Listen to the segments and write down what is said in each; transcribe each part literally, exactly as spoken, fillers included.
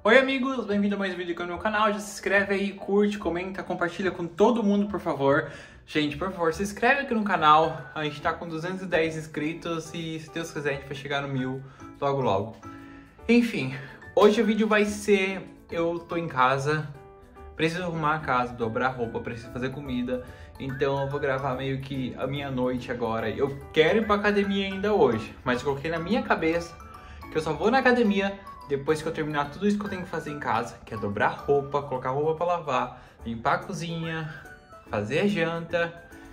Oi amigos, bem-vindo a mais um vídeo aqui no meu canal. Já se inscreve aí, curte, comenta, compartilha com todo mundo, por favor. Gente, por favor, se inscreve aqui no canal. A gente tá com duzentos e dez inscritos e, se Deus quiser, a gente vai chegar no mil logo logo. Enfim, hoje o vídeo vai ser... Eu tô em casa, preciso arrumar a casa, dobrar roupa, preciso fazer comida. Então eu vou gravar meio que a minha noite agora. Eu quero ir pra academia ainda hoje, mas eu coloquei na minha cabeça que eu só vou na academia depois que eu terminar tudo isso que eu tenho que fazer em casa, que é dobrar roupa, colocar roupa pra lavar, limpar a cozinha, fazer a janta.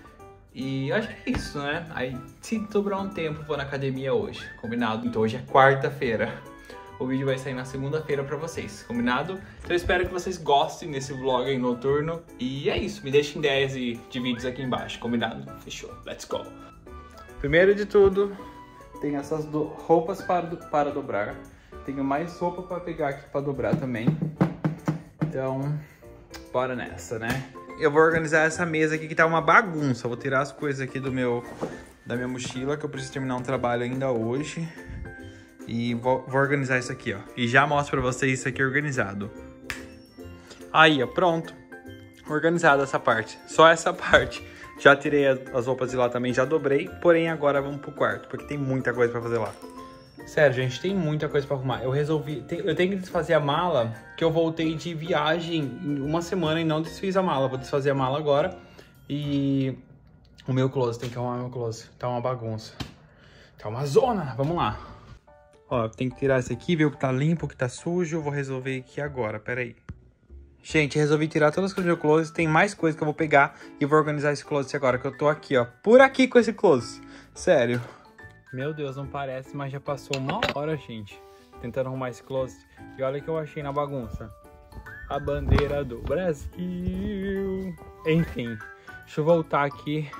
E acho que é isso, né? Aí, se sobrar um tempo, eu vou na academia hoje, combinado? Então hoje é quarta-feira. O vídeo vai sair na segunda-feira pra vocês, combinado? Então eu espero que vocês gostem desse vlog aí noturno. E é isso, me deixem ideias de vídeos aqui embaixo, combinado? Fechou, let's go! Primeiro de tudo, tem essas do... roupas para, do... para dobrar. Tenho mais roupa para pegar aqui para dobrar também. Então, bora nessa, né? Eu vou organizar essa mesa aqui que tá uma bagunça. Eu vou tirar as coisas aqui do meu, da minha mochila, que eu preciso terminar um trabalho ainda hoje. E vou, vou organizar isso aqui, ó. E já mostro pra vocês isso aqui organizado. Aí, ó, pronto. Organizada essa parte. Só essa parte. Já tirei as roupas de lá também, já dobrei. Porém, agora vamos pro quarto, porque tem muita coisa pra fazer lá. Sério, gente, tem muita coisa pra arrumar. Eu resolvi... Eu tenho que desfazer a mala, que eu voltei de viagem em uma semana e não desfiz a mala. Vou desfazer a mala agora. E... o meu closet, tem que arrumar meu closet. Tá uma bagunça. Tá uma zona. Vamos lá. Ó, tem que tirar isso aqui, ver o que tá limpo, o que tá sujo. Eu vou resolver aqui agora, pera aí. Gente, resolvi tirar todas as coisas do meu closet. Tem mais coisas que eu vou pegar e vou organizar esse closet agora, que eu tô aqui, ó. Por aqui com esse closet. Sério. Meu Deus, não parece, mas já passou uma hora, gente, tentando arrumar esse closet. E olha o que eu achei na bagunça. A bandeira do Brasil. Enfim, deixa eu voltar aqui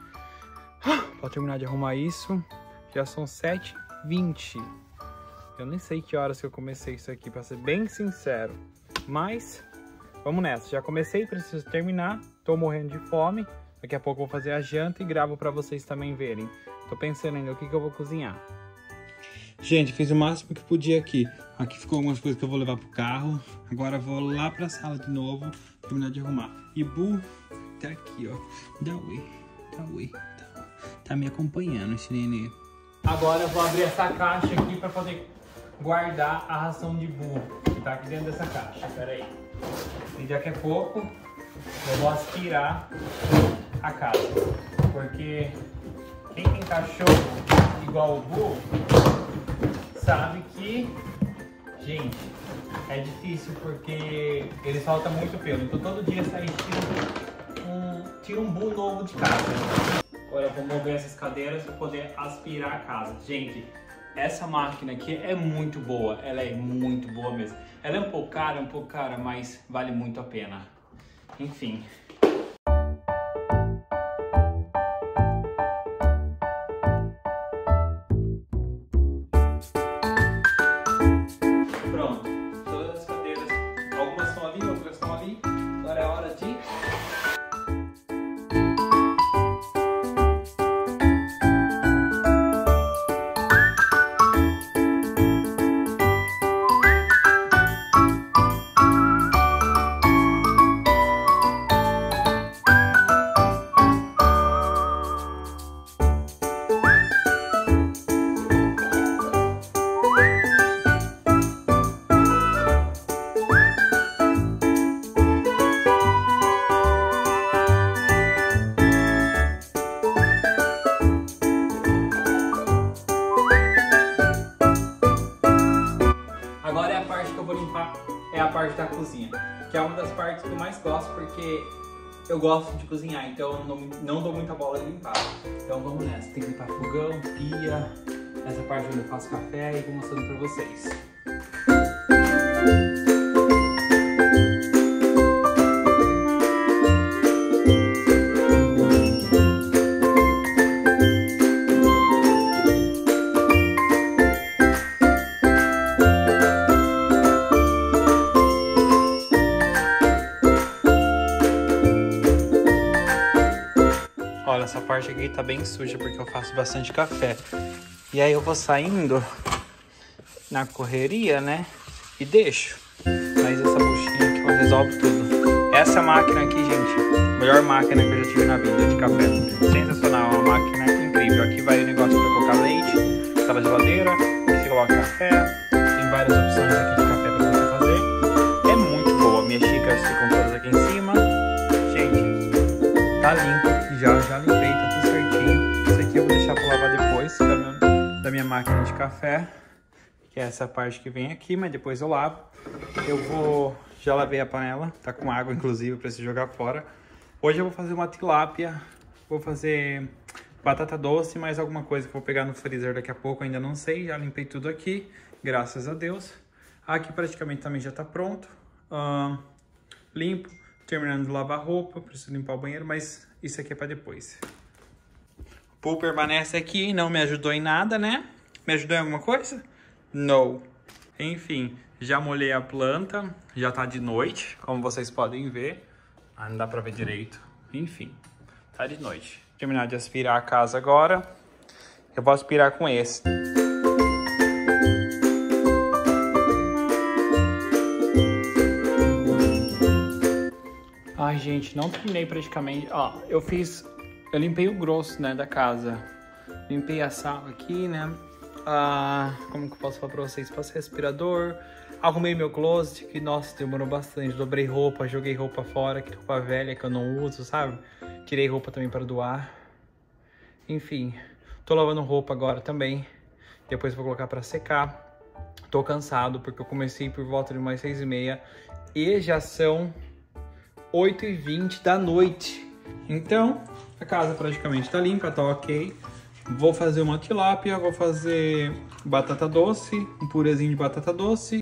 pra terminar de arrumar isso. Já são sete e vinte. Eu nem sei que horas que eu comecei isso aqui, pra ser bem sincero. Mas, vamos nessa. Já comecei, preciso terminar. Tô morrendo de fome. Daqui a pouco eu vou fazer a janta e gravo pra vocês também verem. Tô pensando ainda o que que eu vou cozinhar. Gente, fiz o máximo que podia aqui. Aqui ficou algumas coisas que eu vou levar pro carro. Agora eu vou lá pra sala de novo, terminar de arrumar. E Bu tá aqui, ó. Dá oi, dá oi. Tá, tá me acompanhando esse nenê. Agora eu vou abrir essa caixa aqui pra poder guardar a ração de Bu, que tá aqui dentro dessa caixa. Pera aí. E daqui a pouco eu vou aspirar a casa. Porque... quem tem cachorro igual o Bu sabe que, gente, é difícil porque eles faltam muito pelo. Então todo dia sai tira um, tira um Bu novo de casa. Agora eu vou mover essas cadeiras para poder aspirar a casa. Gente, essa máquina aqui é muito boa. Ela é muito boa mesmo. Ela é um pouco cara, um pouco cara, mas vale muito a pena. Enfim. É a parte da cozinha, que é uma das partes que eu mais gosto, porque eu gosto de cozinhar, então não, não dou muita bola de limpar. Então vamos nessa, tem que limpar fogão, pia, essa parte onde eu faço café e vou mostrando pra vocês. Olha, essa parte aqui tá bem suja porque eu faço bastante café. E aí eu vou saindo na correria, né? E deixo. resolve tudo. Essa máquina aqui, gente, melhor máquina que eu já tive na vida de café. Sensacional, uma máquina incrível. Aqui vai o negócio para colocar leite, tá na geladeira, aqui você coloca café, tem várias opções aqui de café para você fazer. É muito boa, minhas xícaras ficam todas aqui em cima. Gente, tá limpo, já, já limpei, tá tudo certinho. Isso aqui eu vou deixar para lavar depois, da minha, da minha máquina de café. Que é essa parte que vem aqui, mas depois eu lavo. Eu vou... Já lavei a panela, tá com água inclusive para se jogar fora. Hoje eu vou fazer uma tilápia, vou fazer batata doce, mais alguma coisa que eu vou pegar no freezer daqui a pouco, ainda não sei. Já limpei tudo aqui, graças a Deus. Aqui praticamente também já tá pronto. Uh, limpo, terminando de lavar a roupa, preciso limpar o banheiro, mas isso aqui é para depois. O pool permanece aqui, não me ajudou em nada, né? Me ajudou em alguma coisa? Não. Enfim, já molhei a planta, já tá de noite, como vocês podem ver. Ah, não dá pra ver direito. Enfim, tá de noite. Vou terminar de aspirar a casa agora. Eu vou aspirar com esse. Ai, gente, não terminei praticamente. Ó, eu fiz... Eu limpei o grosso, né, da casa. Limpei a sala aqui, né? Ah, como que eu posso falar pra vocês? Passei aspirador, arrumei meu closet, que nossa, demorou bastante. Dobrei roupa, joguei roupa fora, que roupa velha que eu não uso, sabe? Tirei roupa também para doar. Enfim, tô lavando roupa agora também. Depois vou colocar pra secar. Tô cansado porque eu comecei por volta de umas seis e meia e já são oito e vinte da noite. Então, a casa praticamente tá limpa, tá ok. Vou fazer uma tilápia, vou fazer batata doce, um purezinho de batata doce.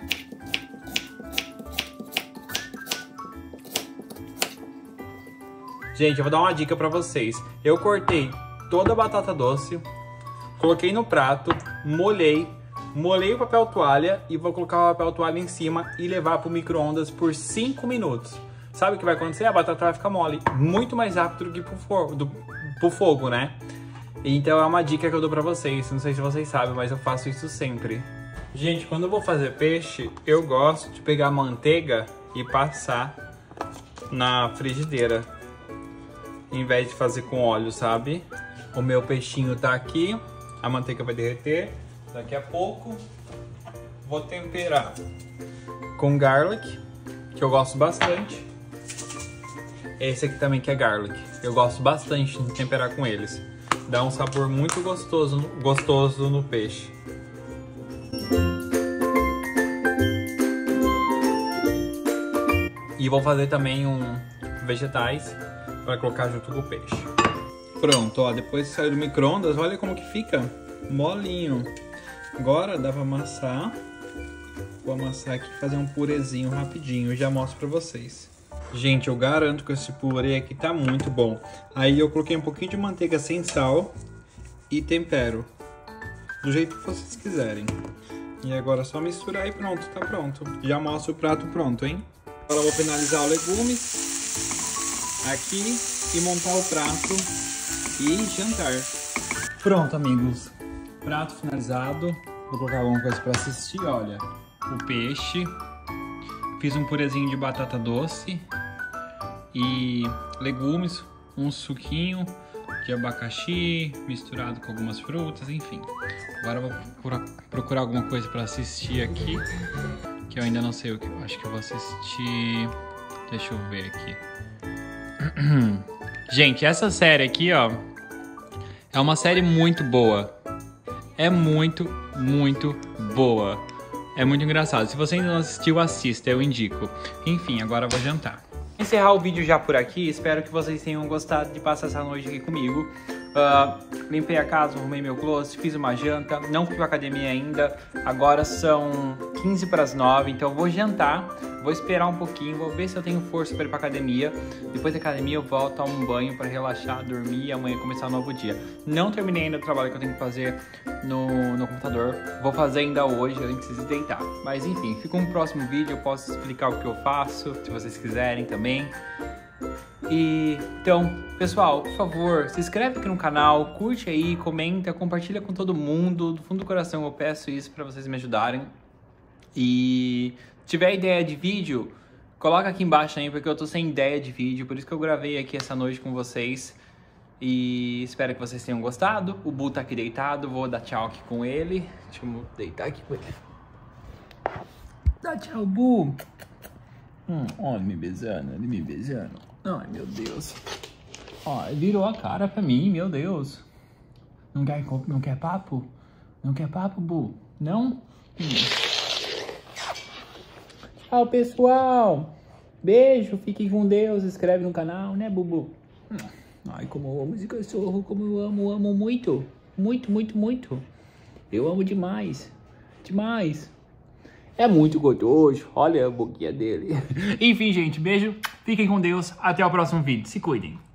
Gente, eu vou dar uma dica pra vocês. Eu cortei toda a batata doce, coloquei no prato, molhei, molhei o papel toalha e vou colocar o papel toalha em cima e levar pro micro-ondas por cinco minutos. Sabe o que vai acontecer? A batata vai ficar mole, muito mais rápido do que pro fogo, do, pro fogo, né? Então é uma dica que eu dou pra vocês, não sei se vocês sabem, mas eu faço isso sempre. Gente, quando eu vou fazer peixe, eu gosto de pegar manteiga e passar na frigideira, em vez de fazer com óleo, sabe? O meu peixinho tá aqui, a manteiga vai derreter daqui a pouco. Vou temperar com garlic, que eu gosto bastante. Esse aqui também que é garlic, eu gosto bastante de temperar com eles. Dá um sabor muito gostoso, gostoso no peixe. E vou fazer também um vegetais para colocar junto com o peixe. Pronto, ó, depois que saiu do micro-ondas, olha como que fica molinho. Agora dá para amassar. Vou amassar aqui e fazer um purezinho rapidinho, já mostro para vocês. Gente, eu garanto que esse purê aqui tá muito bom. Aí eu coloquei um pouquinho de manteiga sem sal e tempero, do jeito que vocês quiserem. E agora é só misturar e pronto, tá pronto. Já mostro o prato pronto, hein? Agora eu vou finalizar os legumes aqui e montar o prato e jantar. Pronto, amigos. Prato finalizado. Vou colocar alguma coisa para assistir, olha. O peixe. Fiz um purezinho de batata doce e legumes, um suquinho de abacaxi misturado com algumas frutas, enfim. Agora eu vou procurar alguma coisa para assistir aqui, que eu ainda não sei o que. Acho que eu vou assistir. Deixa eu ver aqui. Gente, essa série aqui, ó, é uma série muito boa. É muito, muito boa. É muito engraçado. Se você ainda não assistiu, assista, eu indico. Enfim, agora eu vou jantar. Vou encerrar o vídeo já por aqui. Espero que vocês tenham gostado de passar essa noite aqui comigo. Uh, limpei a casa, arrumei meu closet, fiz uma janta. Não fui pra academia ainda. Agora são quinze para as nove, então eu vou jantar. Vou esperar um pouquinho, vou ver se eu tenho força para ir pra academia. Depois da academia eu volto a um banho para relaxar, dormir e amanhã começar um novo dia. Não terminei ainda o trabalho que eu tenho que fazer no, no computador. Vou fazer ainda hoje, antes de deitar. Mas enfim, fica um próximo vídeo, eu posso explicar o que eu faço, se vocês quiserem também. E então, pessoal, por favor, se inscreve aqui no canal, curte aí, comenta, compartilha com todo mundo. Do fundo do coração eu peço isso para vocês me ajudarem. E se tiver ideia de vídeo, Coloca aqui embaixo aí, porque eu tô sem ideia de vídeo, por isso que eu gravei aqui essa noite com vocês. E espero que vocês tenham gostado. O Bu tá aqui deitado, vou dar tchau aqui com ele. Deixa eu deitar aqui com ele. Dá tchau, Bu. Hum, ó, ele me beijando, ele me beijando. Ai, meu Deus. Ó, ele virou a cara pra mim, meu Deus. Não quer, não quer papo? Não quer papo, Bu? Não? Hum. Tchau, pessoal. Beijo, fiquem com Deus. Se inscreve no canal, né, Bubu? Hum. Ai, como eu amo esse cachorro, como eu amo, amo muito. Muito, muito, muito. Eu amo demais. Demais. É muito gostoso. Olha a boquinha dele. Enfim, gente, beijo. Fiquem com Deus. Até o próximo vídeo. Se cuidem.